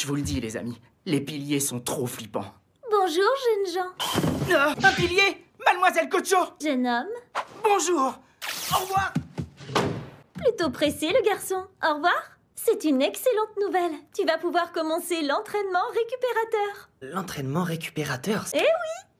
Je vous le dis, les amis, les piliers sont trop flippants. Bonjour, jeunes gens. Ah, un pilier! Mademoiselle Cocho! Jeune homme. Bonjour! Au revoir! Plutôt pressé, le garçon. Au revoir. C'est une excellente nouvelle. Tu vas pouvoir commencer l'entraînement récupérateur. L'entraînement récupérateur? Eh oui!